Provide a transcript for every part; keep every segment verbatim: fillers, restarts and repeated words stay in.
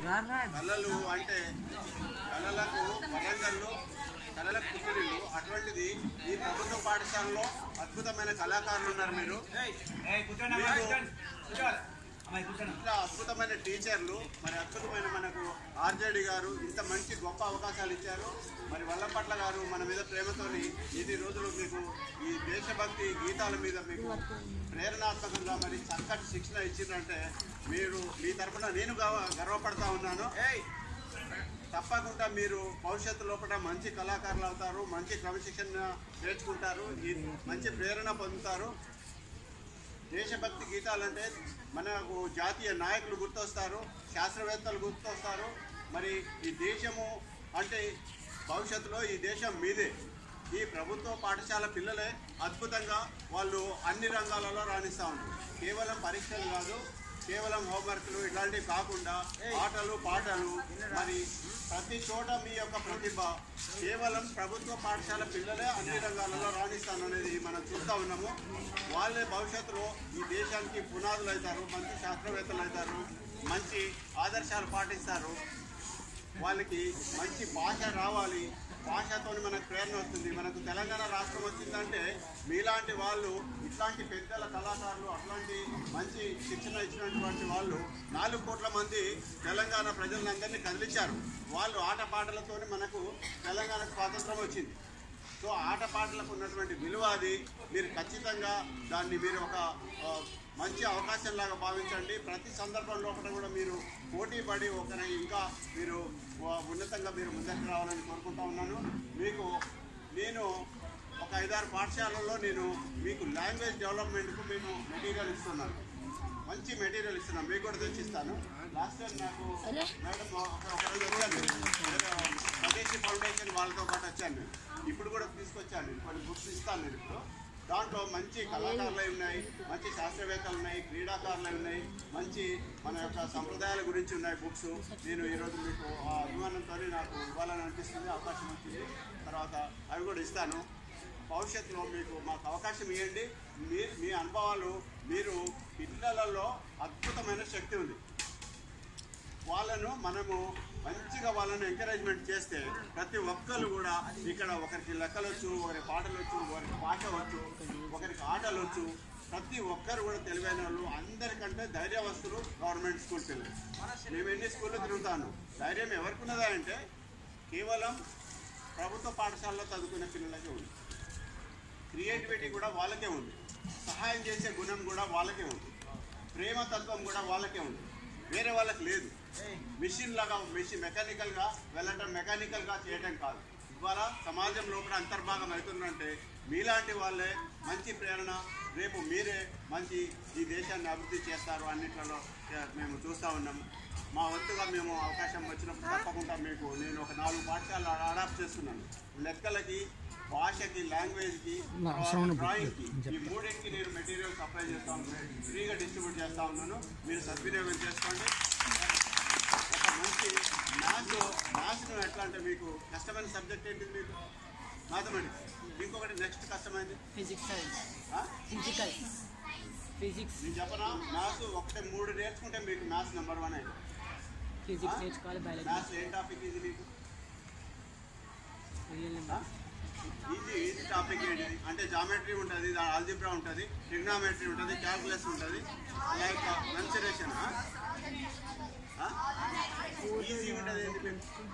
కళలు అంటే కళలకు వరంగల్లో కళలకు పుట్టినిల్లు. అటువంటిది ఈ ప్రభుత్వ పాఠశాలలో అద్భుతమైన కళాకారులు ఉన్నారు. మీరు ఇట్లా అద్భుతమైన టీచర్లు, మరి అద్భుతమైన మనకు ఆర్జేడి గారు ఇంత మంచి గొప్ప అవకాశాలు ఇచ్చారు. మరి వల్లంపట్ల గారు మన మీద ప్రేమతోని ఇన్ని రోజులు మీకు ఈ దేశభక్తి గీతాల మీద మీకు ప్రేరణాత్మకంగా మరి చక్కటి శిక్షణ ఇచ్చిందంటే మీరు మీ తరఫున నేను గర్వపడతా ఉన్నాను. తప్పకుండా మీరు భవిష్యత్తు లోపల మంచి కళాకారులు అవుతారు, మంచి క్రమశిక్షణ నేర్చుకుంటారు, మంచి ప్రేరణ పొందుతారు. దేశభక్తి గీతాలంటే మనకు జాతీయ నాయకులు గుర్తొస్తారు, శాస్త్రవేత్తలు గుర్తొస్తారు. మరి ఈ దేశము అంటే భవిష్యత్తులో ఈ దేశం మీదే. ఈ ప్రభుత్వ పాఠశాల పిల్లలే అద్భుతంగా వాళ్ళు అన్ని రంగాలలో రాణిస్తూ ఉంటారు. కేవలం పరీక్షలు కాదు, కేవలం హోంవర్క్లు ఇట్లాంటివి కాకుండా ఆటలు పాటలు, మరి ప్రతి చోట మీ యొక్క ప్రతిభ. కేవలం ప్రభుత్వ పాఠశాల పిల్లలే అన్ని రంగాలలో రాణిస్తాననేది మనం చూస్తూ ఉన్నాము. వాళ్ళే భవిష్యత్తులో ఈ దేశానికి పునాదులు అవుతారు, మంచి శాస్త్రవేత్తలు అవుతారు, మంచి ఆదర్శాలు పాటిస్తారు. వాళ్ళకి మంచి భాష రావాలి, భాషతో మనకు ప్రేరణ వస్తుంది. మనకు తెలంగాణ రాష్ట్రం వచ్చిందంటే మీలాంటి వాళ్ళు, ఇట్లాంటి పెద్దల కళాకారులు, అట్లాంటి మంచి శిక్షణ ఇచ్చినటువంటి వాళ్ళు నాలుగు కోట్ల మంది తెలంగాణ ప్రజలందరినీ కదిలించారు. వాళ్ళు ఆటపాటలతో మనకు తెలంగాణ స్వాతంత్రం వచ్చింది. సో ఆటపాటలకు ఉన్నటువంటి విలువ అది. మీరు ఖచ్చితంగా దాన్ని మీరు ఒక మంచి అవకాశంలాగా భావించండి. ప్రతి సందర్భంలో కూడా మీరు పోటీ పడి ఒకరి ఇంకా మీరు ఉన్నతంగా మీరు ముందుకు రావాలని కోరుకుంటా ఉన్నాను. మీకు నేను ఒక ఐదారు పాఠశాలల్లో నేను మీకు లాంగ్వేజ్ డెవలప్మెంట్కు మేము మెటీరియల్ ఇస్తున్నాను, మంచి మెటీరియల్ ఇస్తున్నాను. మీకు కూడా తెచ్చిస్తాను. లాస్ట్ టైం నాకు మేడం ఒకరోజు వచ్చాను, స్వదేశీ ఫౌండేషన్ వాళ్ళతో పాటు వచ్చాను. ఇప్పుడు కూడా తీసుకొచ్చాను, కొన్ని బుక్స్ ఇస్తాను నేను. ఇప్పుడు దాంట్లో మంచి కళాకారులు ఉన్నాయి, మంచి శాస్త్రవేత్తలు ఉన్నాయి, క్రీడాకారులు ఉన్నాయి, మంచి మన యొక్క సంప్రదాయాల గురించి ఉన్నాయి బుక్స్. నేను ఈరోజు మీకు ఆ అభిమానంతో నాకు ఇవ్వాలని అనిపిస్తుంది, అవకాశం వచ్చింది. తర్వాత అవి కూడా ఇస్తాను. భవిష్యత్తులో మీకు మాకు అవకాశం ఇవ్వండి. మీ మీ అనుభవాలు, మీరు పిల్లలలో అద్భుతమైన శక్తి ఉంది. వాళ్ళను మనము మంచిగా వాళ్ళను ఎంకరేజ్మెంట్ చేస్తే ప్రతి ఒక్కరు కూడా ఇక్కడ ఒకరికి లెక్కలు వచ్చు, ఒకరికి పాటలు వచ్చు, ఒకరికి భాష వచ్చు, ఒకరికి ఆటలు వచ్చు. ప్రతి ఒక్కరు కూడా తెలివైన వాళ్ళు. అందరికంటే ధైర్యవస్తులు గవర్నమెంట్ స్కూల్ పిల్లలు. మేము ఎన్ని స్కూల్లో తిరుగుతాను, ధైర్యం ఎవరికి ఉన్నదా అంటే కేవలం ప్రభుత్వ పాఠశాలలో చదువుకునే పిల్లలకే ఉంది. క్రియేటివిటీ కూడా వాళ్ళకే ఉంది, సహాయం చేసే గుణం కూడా వాళ్ళకే ఉంది, ప్రేమతత్వం కూడా వాళ్ళకే ఉంది, వేరే వాళ్ళకి లేదు. మిషన్ లాగా మిషన్ మెకానికల్గా వెళ్ళటం, మెకానికల్గా చేయటం కాదు. ఇవాళ సమాజం లోపల అంతర్భాగం అవుతుందంటే మీలాంటి వాళ్ళే మంచి ప్రేరణ. రేపు మీరే మంచి ఈ దేశాన్ని అభివృద్ధి చేస్తారు అన్నింటిలో మేము చూస్తూ ఉన్నాము. మా వంతుగా మేము అవకాశం వచ్చినప్పుడు తప్పకుండా మీకు నేను ఒక నాలుగు పాఠశాలలు అడాప్ట్ చేస్తున్నాను. లెక్కలకి, భాషకి, లాంగ్వేజ్కి, డ్రాయింగ్కి, ఈ మూడింటికి నేను మెటీరియల్ సప్లై చేస్తూ ఉన్నాను, ఫ్రీగా డిస్ట్రిబ్యూట్ చేస్తూ ఉన్నాను. మీరు సద్వినియోగం చేసుకోండి. ఒక మంచి మ్యాథ్స్ మ్యాథ్స్ను ఎట్లా అంటే మీకు కష్టమైన సబ్జెక్ట్ ఏంటిది మీకు మ్యాథమెటిక్స్. ఇంకొకటి నెక్స్ట్ కష్టమైంది ఫిజిక్స్. ఫిజికల్ ఫిజిక్స్ నేను చెప్పనా, మ్యాథ్స్ ఒకటే మూడు నేర్చుకుంటే మీకు మ్యాథ్స్ నెంబర్ వన్ అయితే. ఫిజిక్స్ నేర్చుకోవాలి, బయాలజీ. మ్యాథ్స్ ఏం టాపిక్ ఇది మీకు? ఈజీ ఈజీ టాపిక్ ఏంటి అంటే జామెట్రీ ఉంటుంది, ఆల్జిబ్రా ఉంటుంది, ట్రిగ్నామెట్రీ ఉంటుంది, క్యాల్కులస్ ఉంటుంది, లైక్ మెన్సురేషన్. ఈజీ ఉంటుంది ఏంటి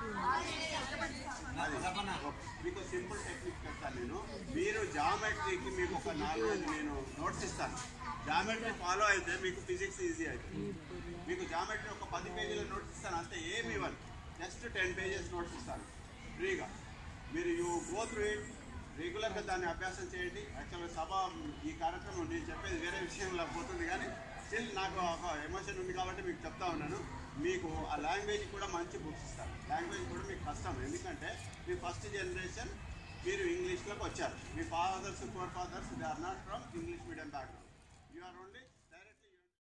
అది. మీకు సింపుల్ టెక్నిక్ చెప్తాను నేను. మీరు జామెట్రీకి మీకు ఒక నాలుగైదు నేను నోట్స్ ఇస్తాను. జామెట్రీ ఫాలో అయితే మీకు ఫిజిక్స్ ఈజీ అవుతుంది. మీకు జామెట్రీ ఒక పది పేజీల నోట్స్ ఇస్తాను, అంతే ఏమి ఇవ్వను. జస్ట్ టెన్ పేజెస్ నోట్స్ ఇస్తాను ఫ్రీగా. మీరు యూ గో త్రూ ఇట్, రెగ్యులర్గా దాన్ని అభ్యాసం చేయండి. యాక్చువల్గా సభ ఈ కార్యక్రమం నేను చెప్పేది వేరే విషయంలో పోతుంది, కానీ స్టిల్ నాకు ఒక ఎమోషన్ ఉంది కాబట్టి మీకు చెప్తా ఉన్నాను. మీకు ఆ లాంగ్వేజ్ కూడా మంచి బుక్స్ ఇస్తాను. లాంగ్వేజ్ కూడా మీకు కష్టం, ఎందుకంటే మీ ఫస్ట్ జనరేషన్ మీరు ఇంగ్లీష్లోకి వచ్చారు. మీ fathers forefathers they are not from English medium background. You are only